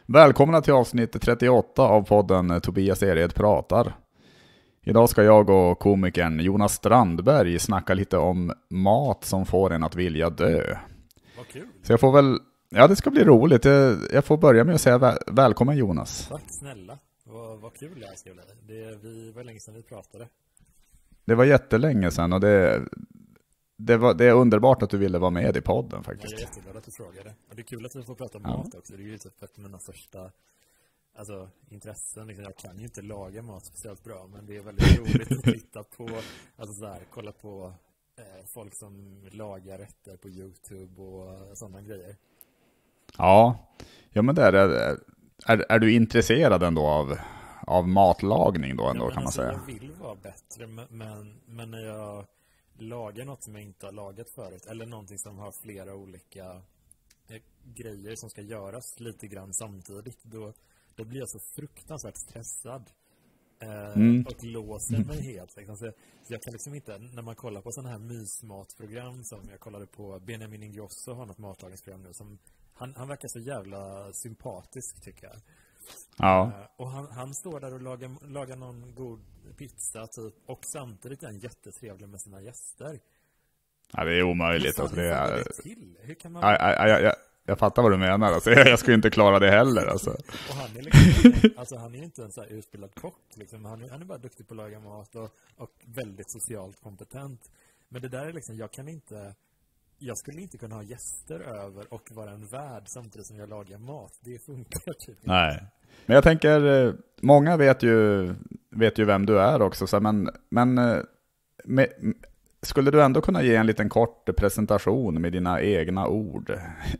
Välkomna till avsnitt 38 av podden Tobias Ered pratar. Idag ska jag och komikern Jonas Strandberg snacka lite om mat som får en att vilja dö. Vad kul. Så jag får väl, ja det ska bli roligt. Jag får börja med att säga välkommen Jonas. Tack snälla. Vad kul det här ska bli. Det var länge sedan vi pratade. Det var jättelänge sedan och det är underbart att du ville vara med i podden faktiskt. Jag är jätteglad att du frågade. Och det är kul att vi får prata om mat också. Det är ju typ ett av mina första intressen. Jag kan ju inte laga mat speciellt bra, men det är väldigt roligt att titta på, kolla på folk som lagar rätter på YouTube och sådana grejer. Ja men där är du intresserad ändå av matlagning då ändå, kan man säga? Jag vill vara bättre, men när jag lagar något som jag inte har lagat förut, eller någonting som har flera olika grejer som ska göras lite grann samtidigt, då blir jag så fruktansvärt stressad och låser mig helt liksom. Så jag kan liksom inte, när man kollar på sådana här mysmatprogram, som jag kollade på Benjamin Ingrosso har något matlagningsprogram nu, som han verkar så jävla sympatisk tycker jag. Ja. Och han står där och lagar någon god pizza typ, och samtidigt är han jättetrevlig med sina gäster. Ja, det är omöjligt. Hur kan man... Jag fattar vad du menar. Alltså, jag skulle inte klara det heller. Alltså. Och han är liksom, han är inte en så här utbildad kock. Liksom. Han är bara duktig på att laga mat och väldigt socialt kompetent. Men det där är liksom, jag skulle inte kunna ha gäster över och vara en värd samtidigt som jag lagar mat. Det funkar typ inte. Nej. Men jag tänker, många vet ju vem du är också. Så, men skulle du ändå kunna ge en liten kort presentation med dina egna ord?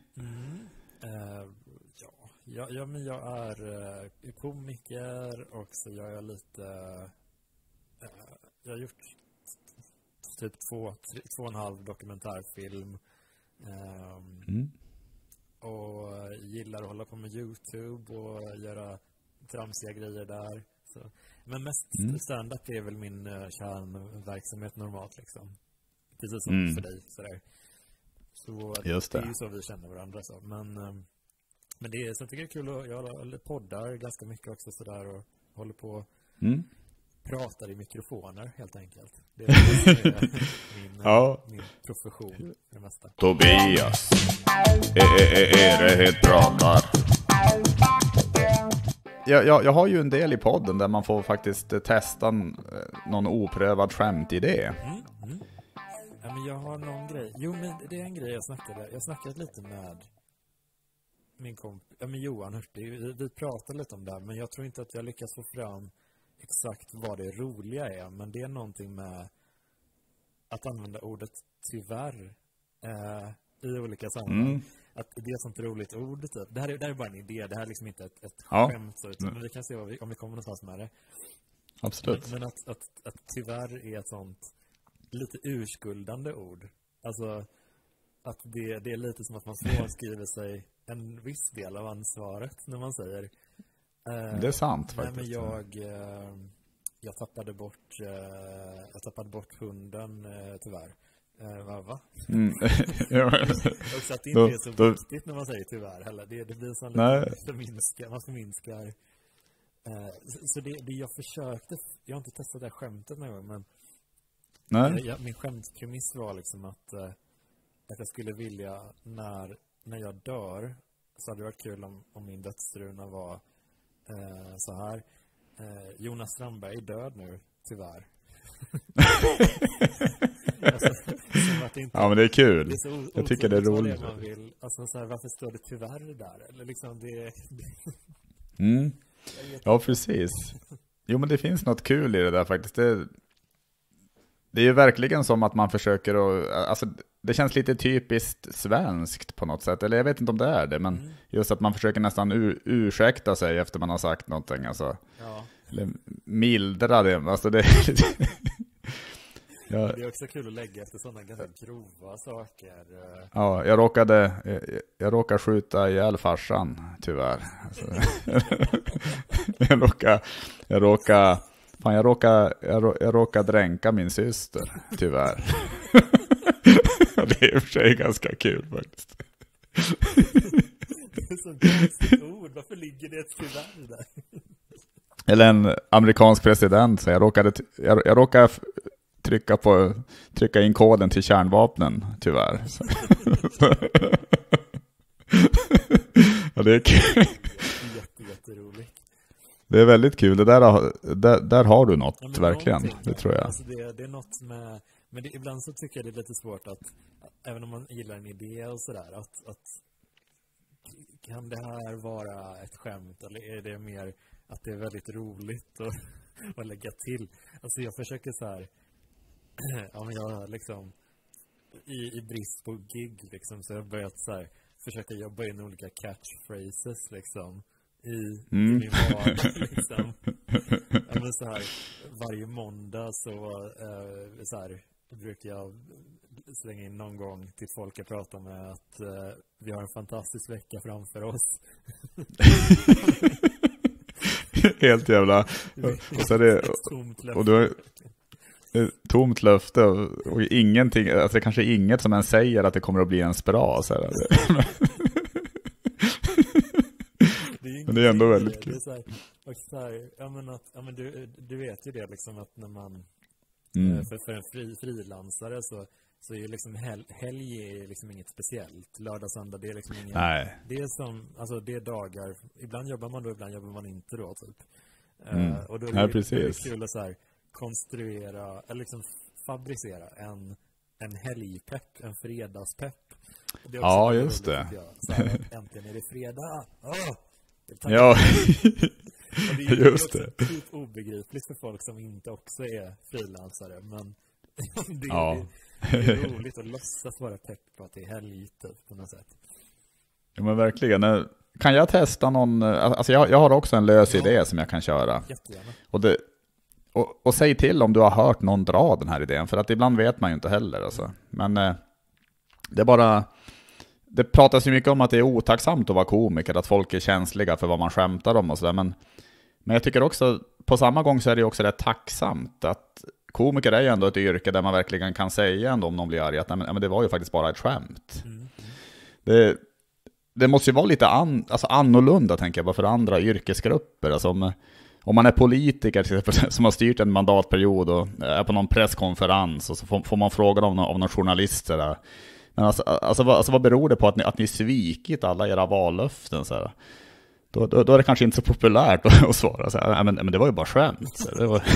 Men jag är komiker och så gör jag lite... jag har gjort typ 2,5 dokumentärfilm. Och gillar att hålla på med YouTube och göra tramsiga grejer där. Så. Men mest stand-up är väl min kärnverksamhet normalt liksom. Precis som för dig sådär. Så just det är ju så vi känner varandra så. Men det är, så jag tycker det är kul att jag poddar ganska mycket också sådär och håller på pratar i mikrofoner helt enkelt. Det är min profession för det mesta. Tobias Ered pratar. Jag har ju en del i podden där man får faktiskt testa någon oprövad skämtidé. Ja, men jag har någon grej. Jo, men det är en grej jag snackade lite med min kompis, Johan Hurtig. Vi pratade lite om det här, men jag tror inte att jag lyckas få fram exakt vad det roliga är. Men det är någonting med att använda ordet tyvärr i olika sammanhang. Att det är ett sånt roligt ord typ. Det här är bara en idé. Det här är liksom inte ett skämt så, men vi kan se om vi kommer någonstans med det. Absolut. Men att tyvärr är ett sånt lite urskuldande ord. Alltså att det är lite som att man frånskriver sig en viss del av ansvaret när man säger det är sant faktiskt. Men jag tappade bort hunden tyvärr. Va? Också att det inte är så viktigt när man säger tyvärr heller. Det blir så lite man förminskar. Så det jag försökte, jag har inte testat det här skämtet någon gång, men min skämtpremiss var liksom att jag skulle vilja när jag dör, så hade det varit kul om min dödsruna var så här: Jonas Strandberg är död nu, tyvärr. Men det är kul. Det är så jag tycker det är roligt. Man vill, varför står det tyvärr där? Eller liksom Ja, precis. Jo, men det finns något kul i det där faktiskt. Det är ju verkligen som att man försöker det känns lite typiskt svenskt på något sätt. Eller jag vet inte om det är det, men just att man försöker nästan ursäkta sig efter man har sagt någonting. Eller mildra det. Det är också kul att lägga efter sådana ganska grova saker. Ja, jag råkade skjuta ihjäl farsan, tyvärr. Jag råkade dränka min syster, tyvärr. Det är i och för sig ganska kul faktiskt. Det är så konstigt ord Varför ligger det ett kuvert där? Eller en amerikansk president, så jag råkade trycka in koden till kärnvapnen, tyvärr. Ja, det är kul. Jätteroligt. Det är väldigt kul. Där har du något, verkligen. Det tror jag. Alltså det är något med... Men ibland så tycker jag det är lite svårt att, även om man gillar en idé och sådär, att kan det här vara ett skämt, eller är det mer att det är väldigt roligt att lägga till? Alltså jag försöker så här, ja, men jag liksom i brist på gig liksom, så jag har börjat så här försöka jobba in olika catchphrases liksom i min vardag liksom. Ja, men så här, varje måndag så här brukar jag slänga in någon gång till folk jag pratar med att vi har en fantastisk vecka framför oss. Helt jävla. Och så är det, och då tomt löfte och ingenting, alltså det kanske är inget som en säger att det kommer att bli ens bra så här. Men det är ändå väldigt kul. Du vet ju det liksom, att när man för en frilansare så är liksom helg är liksom inget speciellt. Lördag, söndag, det är liksom inget. Nej. Det är som, alltså det är dagar, ibland jobbar man då, ibland jobbar man inte då typ. Och då är det kul att så här konstruera eller liksom fabricera en helgpepp, en fredagspepp. Det är just det. Så här, äntligen är det fredag. Ja. Och det är just det. Typ obegripligt för folk som inte också är frilansare, men det är roligt att låtsas vara pepp på att det är helg typ, på något sätt. Ja, men verkligen. Kan jag testa någon, alltså jag har också en lös idé som jag kan köra. Jättegärna. Och säg till om du har hört någon dra den här idén, för att ibland vet man ju inte heller alltså. Men det är bara, det pratas ju mycket om att det är otacksamt att vara komiker, att folk är känsliga för vad man skämtar om och sådär, men jag tycker också, på samma gång så är det också rätt tacksamt att komiker är ju ändå ett yrke där man verkligen kan säga ändå om någon blir arg att nej, men det var ju faktiskt bara ett skämt. Det måste ju vara lite annorlunda, tänker jag, bara för andra yrkesgrupper. Alltså om man är politiker till exempel, som har styrt en mandatperiod och är på någon presskonferens och så får man fråga av någon journalist där. Men alltså vad beror det på att ni svikit alla era vallöften så här? Då är det kanske inte så populärt att svara så här, men det var ju bara skämt. Så det var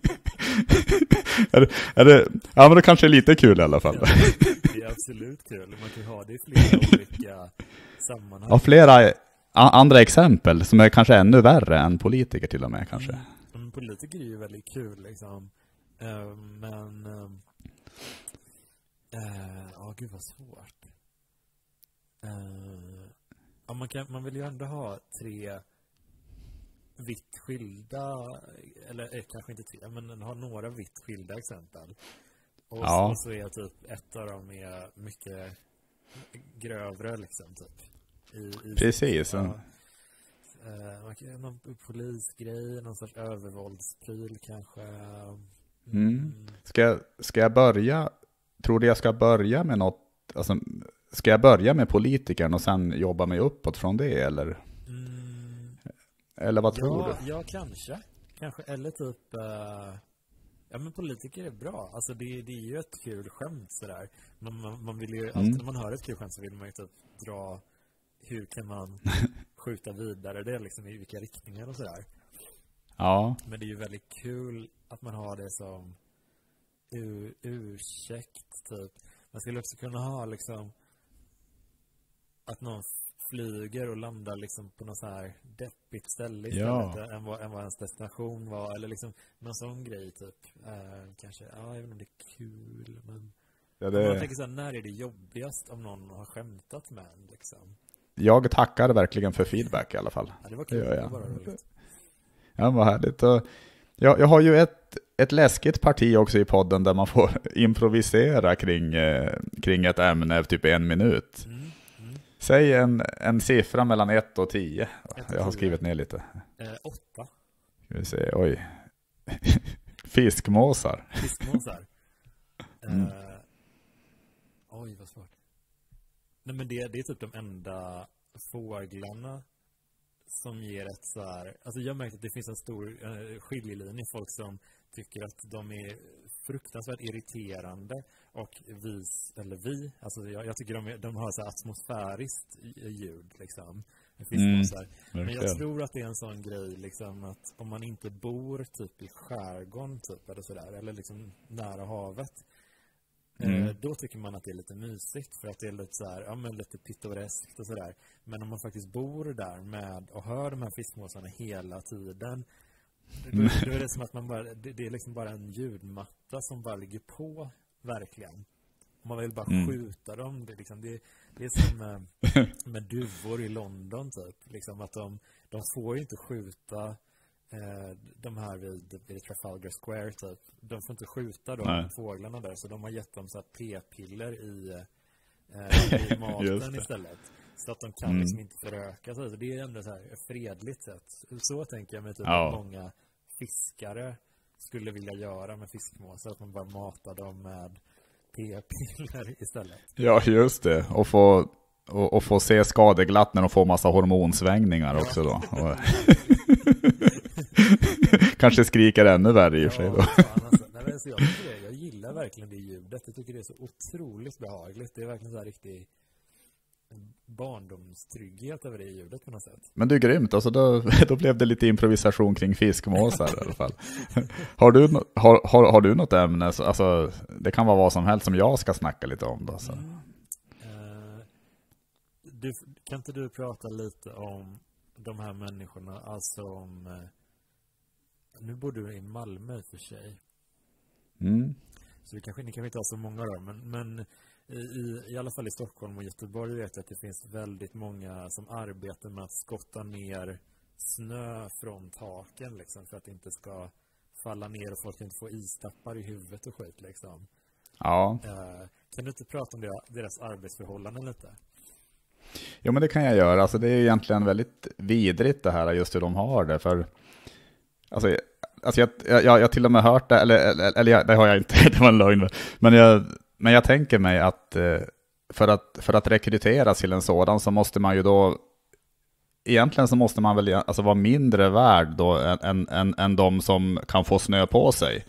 ja, men det kanske är lite kul i alla fall. Ja, det är absolut kul. Man kan ha det i flera olika sammanhang. Ja, flera andra exempel som är kanske ännu värre än politiker till och med kanske. Politiker är ju väldigt kul liksom. Men gud vad svårt. Man vill ju ändå ha 3 vitt skilda, eller kanske inte 3, men ha några vitt skilda exempel. Och så är typ ett av dem är mycket grövre liksom typ. Precis. Någon polisgrej, någon sorts övervåldspryl kanske. Ska jag börja? Tror du jag ska börja med något? Alltså, ska jag börja med politikern och sen jobba mig uppåt från det, eller? Eller vad tror du? Ja, kanske. Eller typ ja, men politiker är bra. Alltså det är ju ett kul skämt sådär. Man vill ju alltid, när man hör ett kul skämt så vill man ju typ dra, hur kan man skjuta vidare det liksom, i vilka riktningar och sådär. Ja. Men det är ju väldigt kul att man har det som ursäkt typ. Man skulle också kunna ha liksom att någon flyger och landar liksom på något så här deppigt ställe istället än vad ens destination var, eller liksom någon sån grej typ. Kanske, även om det är kul, men man tänker så här, när är det jobbigast om någon har skämtat med en liksom? Jag tackar verkligen för feedback i alla fall. Ja, det var kul. Det var roligt. Ja, vad härligt. Och jag har ju ett läskigt parti också i podden där man får improvisera kring ett ämne typ 1 minut. Säg en siffra mellan 1 och 10. Jag har skrivit ner lite. 8. Ska vi se, oj. Fiskmåsar. Oj, vad svårt. Nej, men det är typ de enda fåglarna som ger ett så här... Alltså jag märker att det finns en stor skiljelinje. Folk som tycker att de är fruktansvärt irriterande och alltså jag tycker de har så här atmosfäriskt ljud liksom. Men jag tror att det är en sån grej liksom att om man inte bor typ i skärgården typ eller sådär, eller liksom nära havet, då tycker man att det är lite mysigt för att det är lite så här, ja men lite pittoreskt och sådär. Men om man faktiskt bor där med och hör de här fiskmåsarna hela tiden, då är det som att man bara, det är liksom bara en ljudmatta som bara ligger på verkligen. Man vill bara skjuta dem. Det är som med duvor i London typ. Liksom att de får ju inte skjuta de här vid Trafalgar Square typ. De får inte skjuta de fåglarna där. Så de har gett dem så här p-piller i maten istället. Så att de kan liksom inte föröka sig. Så det är ändå så här ett fredligt sätt. Så tänker jag mig typ att många fiskare skulle vilja göra med fiskmåsar. Att man bara matar dem med p-piller istället. Ja, just det. Och få se skadeglatt när de får massa hormonsvängningar också då. Kanske skriker ännu värre i och för sig då. Alltså, jag gillar verkligen det ljudet. Jag tycker det är så otroligt behagligt. Det är verkligen så här riktigt barndomstrygghet över det ljudet på något sätt. Men det är grymt, alltså då blev det lite improvisation kring fiskmåsar i alla fall. Har du något ämne? Alltså, det kan vara vad som helst som jag ska snacka lite om då. Så. Kan inte du prata lite om de här människorna, alltså om... Nu bor du i Malmö för sig. Så ni kanske inte har så många då, men i alla fall i Stockholm och Göteborg vet jag att det finns väldigt många som arbetar med att skotta ner snö från taken liksom, för att det inte ska falla ner och folk inte få istappar i huvudet och skit liksom. Ja. Kan du inte prata om deras arbetsförhållanden lite? Jo, men det kan jag göra. Alltså, det är egentligen väldigt vidrigt det här, just hur de har det. För alltså jag till och med hört det, eller det har jag inte, det var en lögn. Men jag tänker mig att för att rekryteras till en sådan så måste man ju då, egentligen så måste man väl alltså vara mindre värd då än de som kan få snö på sig.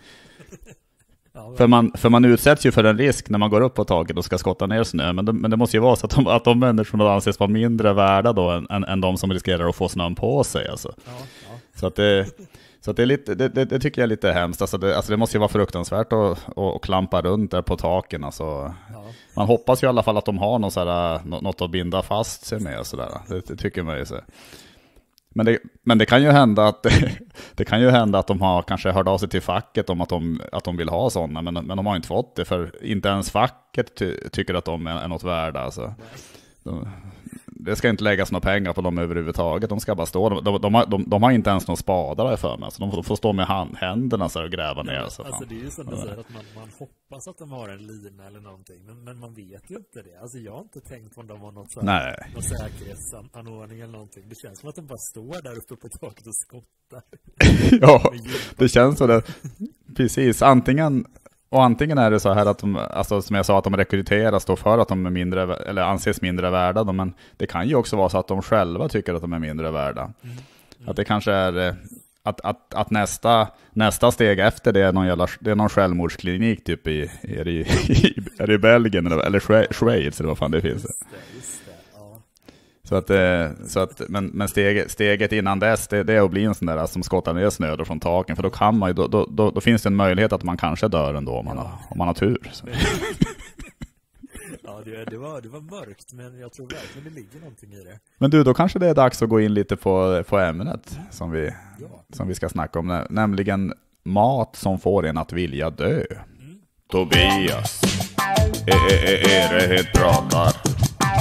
För man utsätts ju för en risk när man går upp på taket och ska skotta ner snö. Men det måste ju vara så att de människorna anses vara mindre värda då än de som riskerar att få snön på sig. Alltså. Så att det är lite, det tycker jag är lite hemskt. Alltså det måste ju vara fruktansvärt att klampa runt där på taken. Alltså. Man hoppas ju i alla fall att de har något att binda fast sig med. Och sådär. Det tycker man ju så. Men det kan ju hända att de har kanske hört av sig till facket om att de vill ha sådana, men de har inte fått det, för inte ens facket tycker att de är något värda. Alltså. Det ska inte läggas några pengar på dem överhuvudtaget. De ska bara stå. De har inte ens några spadar för mig. Så de får stå med händerna så och gräva ner. Alltså det är ju som du säger att man hoppas att de har en lina eller någonting. Men man vet ju inte det. Alltså jag har inte tänkt på om de har någon säkerhetsanordning eller någonting. Det känns som att de bara står där uppe på taket och skottar. Ja, det känns så. Precis. Antingen är det så här att de, alltså som jag sa, att de rekryteras då för att de är mindre, eller anses mindre värda då, men det kan ju också vara så att de själva tycker att de är mindre värda. Att det kanske är att nästa steg efter det är någon självmordsklinik typ är i Belgien eller Schweiz eller vad fan det finns. Men steget innan dess det är att bli en sån där som skottar ner snö från taken, för då kan man ju då finns det en möjlighet att man kanske dör ändå om man har tur. Så. Ja, det var mörkt, men jag tror verkligen det ligger någonting i det. Men du, då kanske det är dags att gå in lite på ämnet som vi ska snacka om, nämligen mat som får en att vilja dö. Tobias, är det helt pratar.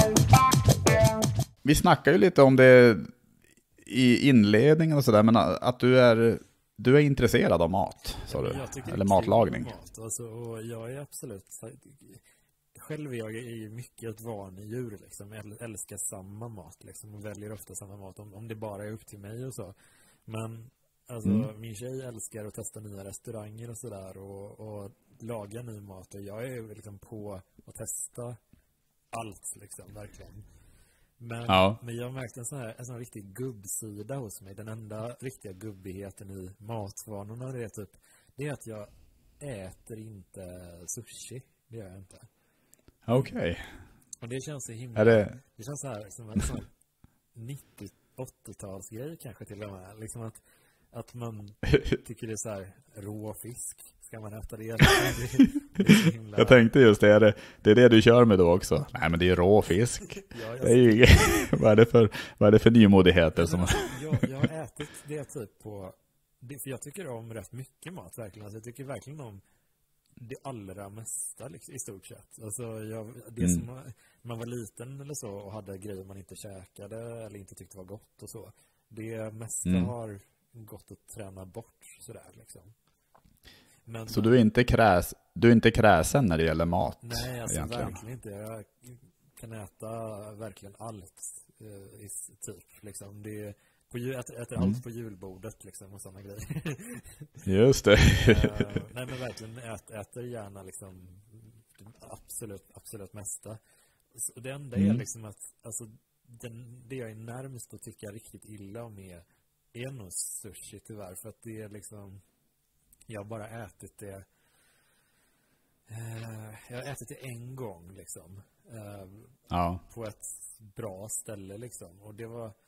Vi snackar ju lite om det i inledningen och sådär, men att du är intresserad av mat, sa du, eller matlagning. Mat. Alltså, och jag är absolut, själv är jag ju mycket ett vanedjur liksom. Jag älskar samma mat liksom, och väljer ofta samma mat om det bara är upp till mig och så. Men alltså, min tjej älskar att testa nya restauranger och sådär, och laga ny mat, och jag är liksom på att testa allt liksom, verkligen. Men jag har märkt en sån riktig gubbsida hos mig. Den enda riktiga gubbigheten i matvanorna det är att jag äter inte sushi. Det gör jag inte. Okej. Och det känns så himla... Det känns så här som en sån 90-80-talsgrej kanske till och med. Liksom att man tycker det är så här rå fisk. Ska man äta det? Det är så himla... Jag tänkte just det är det du kör med då också. Nej, men det är rå fisk. Det är ju vad är det för nymodigheter som... jag har ätit det typ på... För jag tycker om rätt mycket mat verkligen. Alltså jag tycker verkligen om det allra mesta liksom, i stort sett. Alltså som man var liten eller så och hade grejer man inte käkade eller inte tyckte var gott och så. Det mesta har gått att träna bort sådär liksom. Men, så du är inte kräsen när det gäller mat? Nej, alltså egentligen. Verkligen inte. Jag kan äta verkligen allt typ liksom. Äter allt på julbordet liksom och sådana grejer. Just det. Nej men verkligen äter gärna liksom absolut mesta. Så det enda är liksom att alltså, det jag är närmast att tycka riktigt illa om är nog sushi tyvärr. För att det är liksom jag har bara ätit det jag har ätit det en gång liksom. På ett bra ställe liksom. Och det var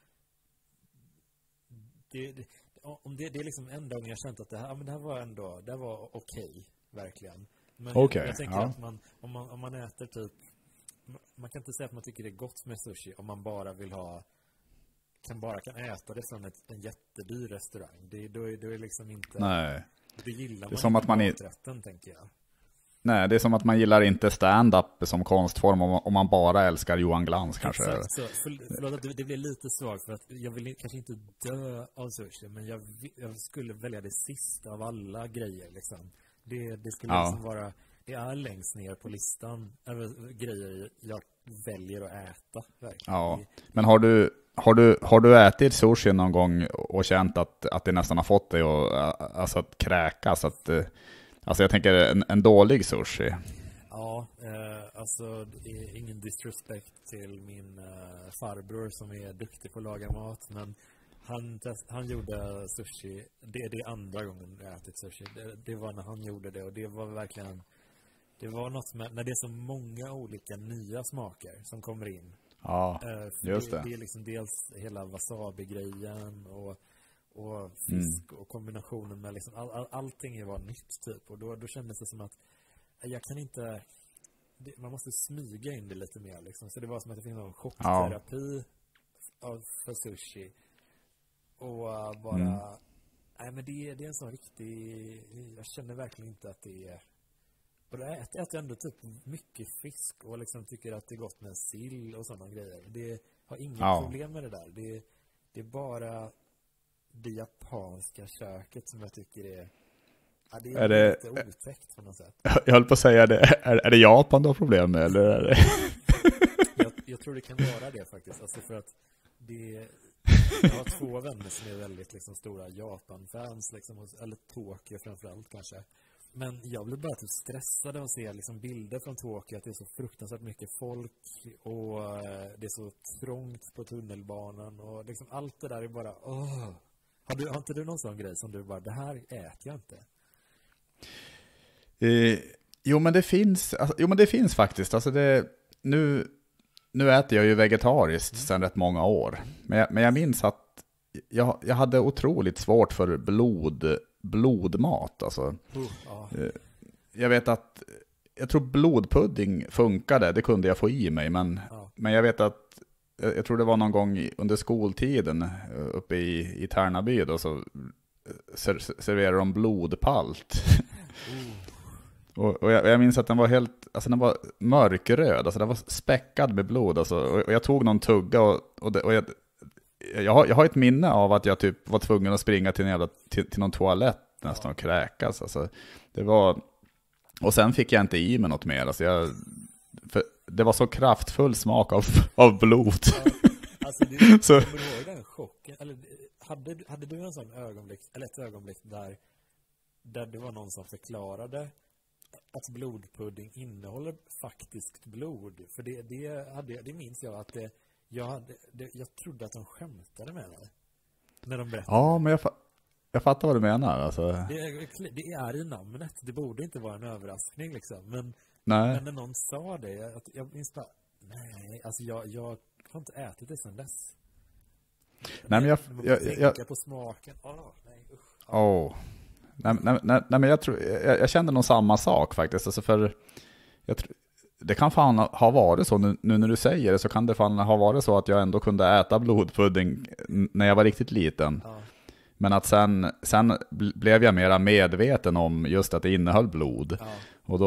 det är liksom en dag jag känt att det här var okej, verkligen. Men jag tänker att om man äter typ man kan inte säga att man tycker det är gott med sushi om man bara vill ha kan äta det från en jättedyr restaurang. Då är liksom inte... Nej. Det gillar man det är som att man maträtten, tänker jag. Nej, det är som att man gillar inte stand-up som konstform om man bara älskar Johan Glans kanske. Exakt, så förlåt att det blir lite svagt för att jag vill kanske inte dö av sushi, men jag skulle välja det sista av alla grejer liksom. Det skulle liksom vara, det är längst ner på listan över grejer jag väljer att äta verkligen. Ja, men har du ätit sushi någon gång och känt att det nästan har fått dig att kräkas? Alltså jag tänker en dålig sushi. Ja, alltså det är ingen disrespect till min farbror som är duktig på att laga mat, men han gjorde sushi. Det är andra gången jag ätit sushi. Det var när han gjorde det och det var verkligen något med när det är så många olika nya smaker som kommer in. Ja, just det. Det är liksom dels hela wasabi-grejen och fisk och kombinationen med liksom allting var nytt typ. Och då kändes det som att jag kan inte man måste smyga in det lite mer liksom. Så det var som att det finns någon chockterapi för sushi. Och bara nej men det är en sån riktig jag känner verkligen inte att det är. Och jag äter ändå typ mycket fisk och liksom tycker att det är gott med sill och sådana grejer. Det har inga problem med det där. Det är bara det japanska köket som jag tycker är lite otäckt på något sätt. Jag höll på att säga det. Är det Japan du har problem med? Eller är det? jag tror det kan vara det faktiskt. Alltså för att jag har 2 vänner som är väldigt liksom stora Japan-fans liksom, eller Tokyo framförallt kanske. Men jag blir bara typ stressad av att se liksom bilder från Tokyo, att det är så fruktansvärt mycket folk och det är så trångt på tunnelbanan och liksom allt det där är bara Har inte du någon sån grej som du bara, det här äter jag inte? Jo men det finns faktiskt. Alltså nu äter jag ju vegetariskt sedan rätt många år. Men jag minns att jag hade otroligt svårt för blodmat. Alltså. Jag vet att jag tror blodpudding funkade. Det kunde jag få i mig. Men jag vet att jag tror det var någon gång under skoltiden uppe i Tärnaby då, så serverade de blodpalt. Och jag minns att den var den var mörkröd, alltså den var späckad med blod alltså, och jag tog någon tugga och jag har ett minne av att jag typ var tvungen att springa till någon toalett nästan och kräkas alltså. Det var, och sen fick jag inte i mig något mer alltså för det var så kraftfull smak av blod. Alltså du så kommer ihåg den chocken, eller hade du en sån ögonblick eller ett ögonblick där det var någon som förklarade att blodpudding innehåller faktiskt blod, för det minns jag att jag trodde att de skämtade med mig när de berättade. Ja, men jag fattar vad du menar. Alltså. Det är i namnet. Det borde inte vara en överraskning liksom. Men när någon sa det, jag minns bara, nej, alltså jag har inte ätit det sedan dess. Nej, men jag tänker på smaken. Nej, usch. Nej, men jag kände nog samma sak faktiskt. Alltså för det kan fan ha varit så, nu när du säger det, så kan det fan ha varit så att jag ändå kunde äta blodpudding när jag var riktigt liten. Ja. Men att sen blev jag mera medveten om just att det innehöll blod. Ja.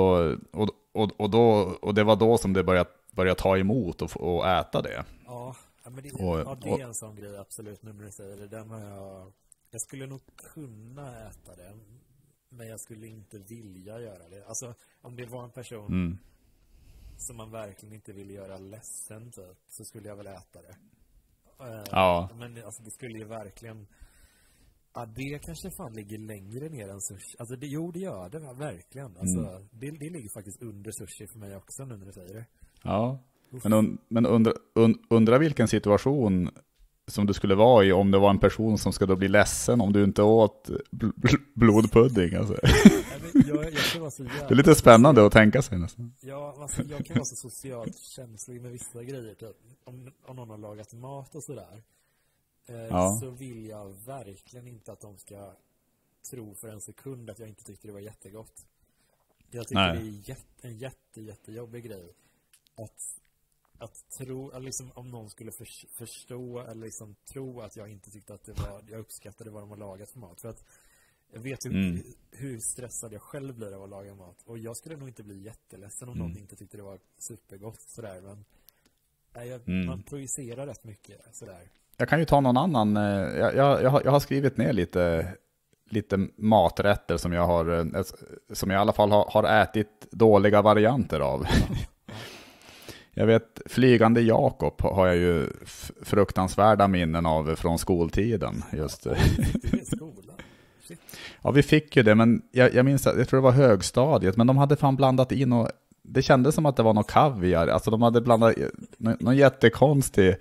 Och det var då som det började ta emot och äta det. Ja, men det är en sån grej absolut, nu när du säger det. Den har jag skulle nog kunna äta det, men jag skulle inte vilja göra det. Alltså, om det var en person som man verkligen inte ville göra ledsen typ, så skulle jag väl äta det. Ja. Men alltså, det skulle ju verkligen... Ja, det kanske fan ligger längre ner än sushi. Alltså, det gör det verkligen. Alltså, det ligger faktiskt under sushi för mig också nu när du säger det. Ja, men undra vilken situation som du skulle vara i om det var en person som skulle då bli ledsen om du inte åt blodpudding. Alltså. Jag kan vara så jävla... Det är lite spännande att tänka sig nästan. Ja, alltså, jag kan vara så socialt känslig med vissa grejer. Typ. Om någon har lagat mat och sådär. Så vill jag verkligen inte att de ska tro för en sekund att jag inte tyckte det var jättegott. Jag tycker det är en jättejobbig grej att tro, liksom, om någon skulle förstå eller liksom tro att jag inte tyckte att jag uppskattade vad de har lagat för mat. För att jag vet hur stressad jag själv blir av att laga mat. Och jag skulle nog inte bli jätteledsen om någon inte tyckte det var supergott sådär. Men man projicerar rätt mycket sådär. Jag kan ju ta någon annan. Jag har skrivit ner lite maträtter som jag i alla fall har ätit dåliga varianter av. Jag vet, Flygande Jakob har jag ju fruktansvärda minnen av från skoltiden. Just. Ja, vi fick ju det, men jag minns att jag tror det var högstadiet, men de hade fan blandat in och det kändes som att det var något kaviar. Alltså de hade blandat någon jättekonstig.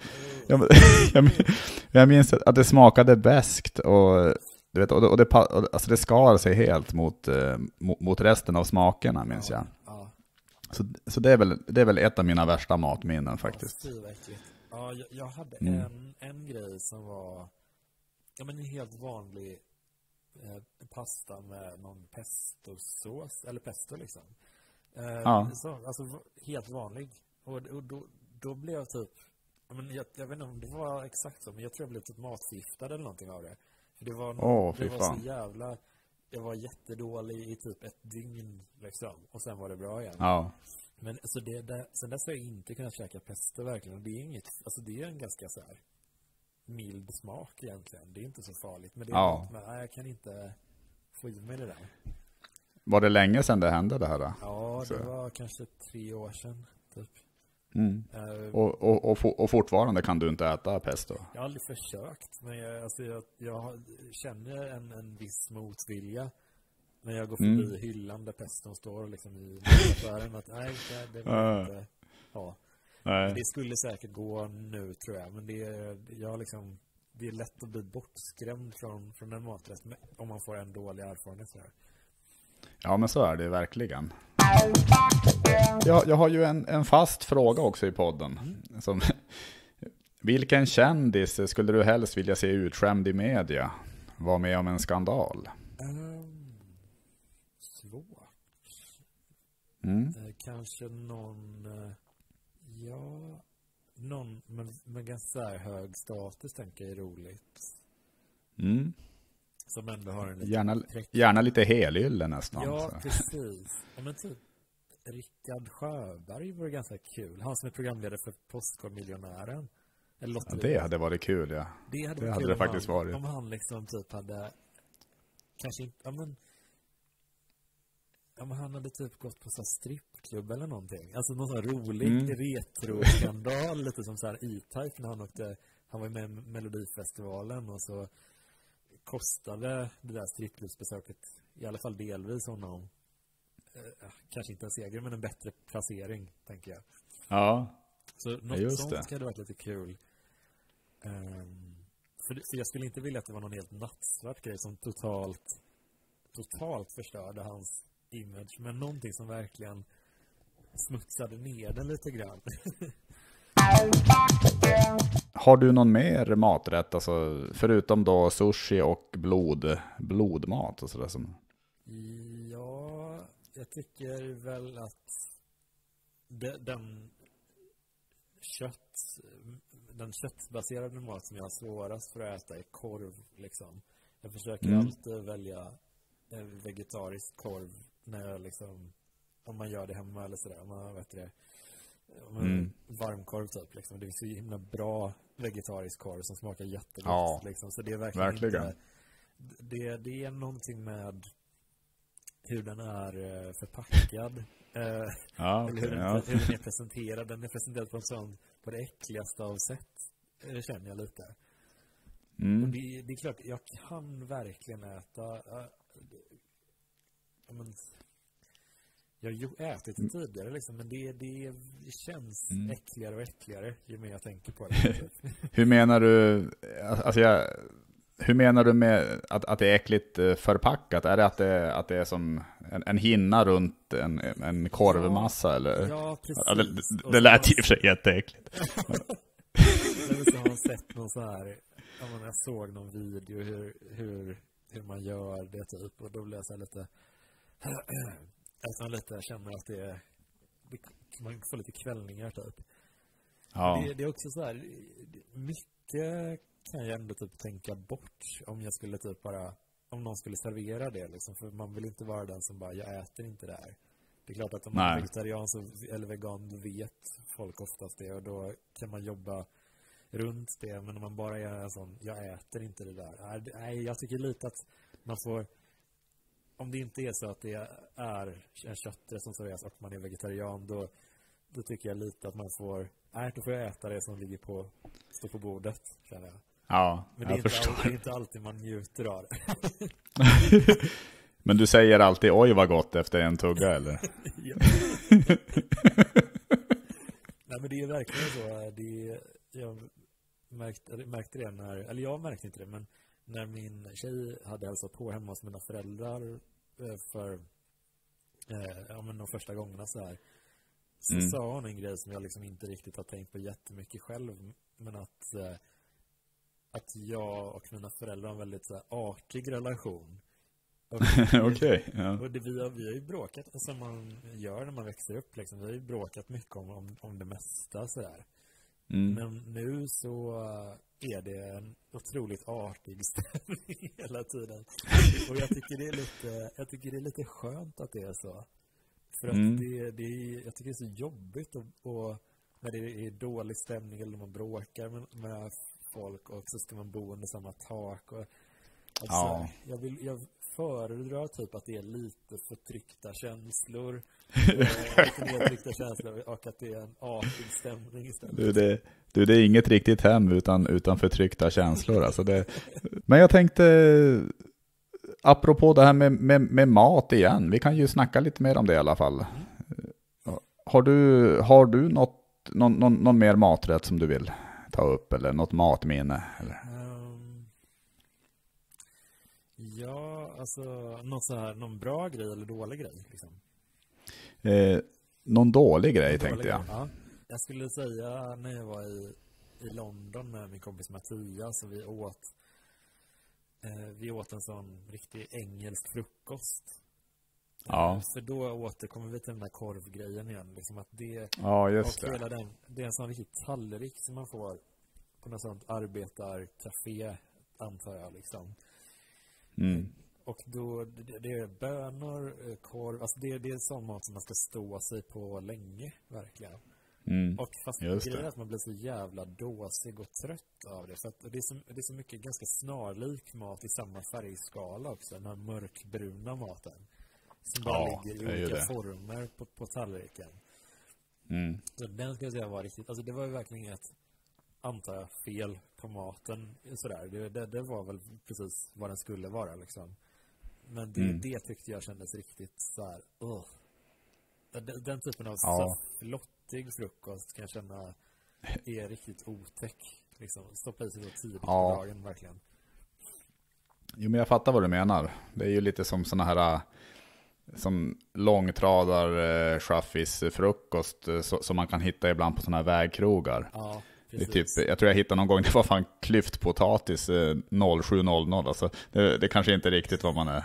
Jag minns att det smakade beskt och du vet, och det skar sig helt mot resten av smakerna, minns jag. Så det är väl ett av mina värsta matminnen faktiskt. Ja, jag hade en grej som var en helt vanlig pasta med någon pestosås eller pesto liksom. Alltså helt vanlig. Och då blev jag typ, jag vet inte om det var exakt så, men jag tror jag blev typ matförgiftad eller någonting av det. För det var så jävla, jag var jättedålig i typ ett dygn liksom, och sen var det bra igen. Ja. Men så sen dess har jag inte kunnat käka pesto verkligen, och det är inget, alltså det är en ganska så här mild smak egentligen. Det är inte så farligt, men det är men jag kan inte få i mig det där. Var det länge sedan det hände det här då? Ja, det var kanske 3 år sedan typ. Och fortfarande kan du inte äta pesto? Jag har aldrig försökt, men jag känner en viss motvilja när jag går förbi hyllan där peston står liksom i affären att det var inte det skulle säkert gå nu tror jag, men det är lätt att bli bortskrämd från en maträtt om man får en dålig erfarenhet så här. Ja, men så är det verkligen. Jag har ju en fast fråga också i podden. Vilken kändis skulle du helst vilja se utskämd i media? Var med om en skandal? Svårt. Kanske någon med ganska hög status tänker jag är roligt. Som ändå har en gärna lite helylle nästan. Ja, så. Precis. Ja, men typ Rickard Sjöberg var ganska kul. Han som är programledare för Postkodmiljonären. Ja, det hade varit kul, ja. Det hade det faktiskt varit. Om han liksom typ hade kanske inte, men han hade typ gått på så här strippklubb eller någonting. Alltså någon sån här rolig retro-skandal, lite som så här E-Type när han var med i Melodifestivalen och så kostade det där strippklubbsbesöket i alla fall delvis honom kanske inte en seger men en bättre placering, tänker jag. Ja. Så något sånt hade varit lite kul. För jag skulle inte vilja att det var någon helt nattsvart grej som totalt förstörde hans image, men någonting som verkligen smutsade ner den lite grann. Har du någon mer maträtt, alltså, förutom då sushi och blodmat och sådär som... Ja, jag tycker väl att den köttbaserade mat som jag har svårast för att äta är korv liksom. Jag försöker alltid välja vegetarisk korv när jag liksom, om man gör det hemma eller sådär, om man vet det. Varmkorv typ liksom. Det är så himla bra vegetarisk korv som smakar jättegott liksom. Så det är verkligen. Inte, det är någonting med hur den är förpackad. Eller hur den är presenterad. Den är presenterad på det äckligaste av sätt. Det känner jag lite. Och det är klart, jag kan verkligen äta jag har ätit det tidigare liksom, men det känns äckligare och äckligare ju mer jag tänker på det. Hur menar du, alltså hur menar du med att det är äckligt förpackat? Är det att det är som en hinna runt en korvmassa? Eller? Ja, precis. Det lät i och för sig jätteäckligt. Jag har sett någon så här, jag såg någon video hur man gör det typ, och då blev jag så här lite att man lite känner att man får lite kvällningar typ. Ja. Det är också så här, mycket kan jag ändå typ tänka bort om jag skulle typ bara, om någon skulle servera det liksom, för man vill inte vara den som bara, jag äter inte det här. Det är klart att om man är vegetarian eller vegan, då vet folk oftast det, och då kan man jobba runt det, men om man bara är en sån, jag äter inte det där. Nej, jag tycker lite att man får, om det inte är så att det är en kötträtt som serveras och man är vegetarian, då tycker jag lite att man får, då får jag äta det som står på bordet, känner jag. Ja, men det är inte alltid man njuter av det. Men du säger alltid, oj vad gott efter en tugga, eller? Nej, men det är verkligen så. Jag märkte det eller jag märkte inte det, men när min tjej hade hälsat på hemma hos mina föräldrar för de första gångerna så här, så sa hon en grej som jag liksom inte riktigt har tänkt på jättemycket själv, men att jag och mina föräldrar har en väldigt så här artig relation. Okej, ja. Och vi har ju bråkat som man gör när man växer upp liksom. Vi har ju bråkat mycket om det mesta så där. Men nu så är det en otroligt artig stämning hela tiden. Och jag tycker det är lite skönt att det är så. För att jag tycker det är så jobbigt och när det är dålig stämning eller man bråkar med folk och så ska man bo under samma tak och alltså, jag föredrar typ att det är lite förtryckta känslor och att det är en artig stämning istället. Det är inget riktigt hem utan förtryckta känslor alltså men jag tänkte apropå det här med mat igen, vi kan ju snacka lite mer om det i alla fall. Har du någon mer maträtt som du vill ta upp eller något matminne eller? Ja, alltså någon bra grej eller dålig grej liksom. Någon dålig grej tänkte jag. Ja. Jag skulle säga när jag var i London med min kompis Mattias, så vi åt en sån riktig engelsk frukost. Ja. För då återkommer vi till den där korvgrejen igen liksom, att det just det. Det är en sån riktig tallrik som man får på något sånt arbetarcafé, antar jag liksom. Och då det är bönor, korv, alltså det är sån mat som man ska stå sig på länge verkligen. Och fast grejen är att man blir så jävla dåsig och trött av det, för att det är så mycket ganska snarlik mat i samma färgskala också, den här mörkbruna maten som bara ligger i olika former på tallriken. Så den ska jag säga var riktigt, alltså det var ju verkligen ett, antar jag, fel på maten sådär. Det var väl precis vad den skulle vara liksom. Men det tyckte jag kändes riktigt så här. Den typen av flott nyttig frukost kan jag känna är riktigt otäck. Liksom, stoppa i sig så tidigt på dagen, verkligen. Jo, men jag fattar vad du menar. Det är ju lite som såna här som långtradar chaffis frukost som man kan hitta ibland på såna här vägkrogar. Ja, det är typ, jag tror jag hittade någon gång, det var fan klyftpotatis 0700. Alltså, det kanske inte är riktigt vad man är.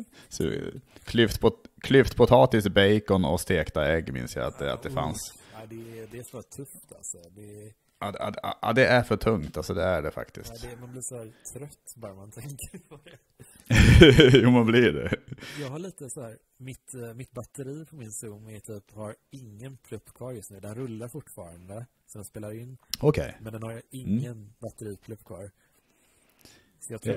Klyftpotatis, bacon och stekta ägg minns jag att det fanns. Ja, det är för tufft alltså. Ja, det är för tungt, alltså det är det faktiskt. Ja, man blir så här trött bara man tänker på det. Jo, man blir det. Jag har lite så här, mitt batteri på min Zoom är typ, har ingen plupp kvar just nu. Den rullar fortfarande, så den spelar in. Okej. Men den har ingen batteriplupp kvar. Så jag tror...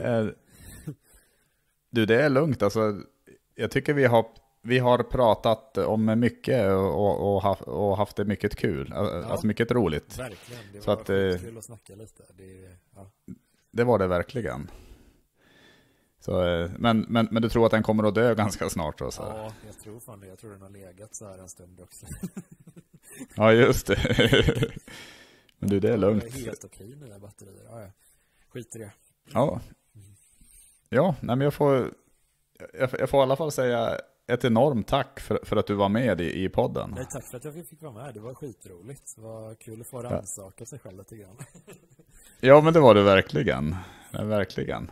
det är lugnt, alltså. Jag tycker vi har pratat om mycket och haft det mycket kul. Alltså mycket roligt. Verkligen, det så var kul att snacka lite. Det var det verkligen. Så, men du tror att den kommer att dö ganska snart då? Så. Ja, jag tror fan det. Jag tror den har legat så här en stund också. Ja, just det. Men det är lugnt. Det är helt okej nya batterier. Ja. Skit i det. Ja. Ja, nej, men jag får i alla fall säga ett enormt tack för att du var med i podden. Nej, tack för att jag fick vara med. Det var skitroligt. Det var kul att få rannsaka sig själv lite grann. Ja, men det var det verkligen. Verkligen.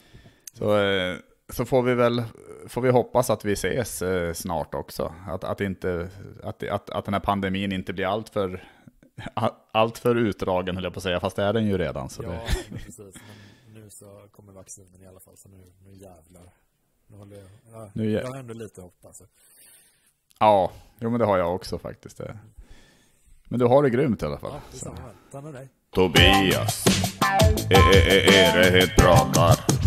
Så får vi hoppas att vi ses snart också. Att den här pandemin inte blir alltför utdragen, höll jag på att säga, fast det är den ju redan. Så ja, men precis. Men nu så kommer vaccinen i alla fall, så nu jävlar. Jag har ändå lite hopp alltså. Ja, jo, men det har jag också faktiskt. Men du har det grymt i alla fall. Ja, det är samma. Ta med dig. Tobias, är det helt pratar.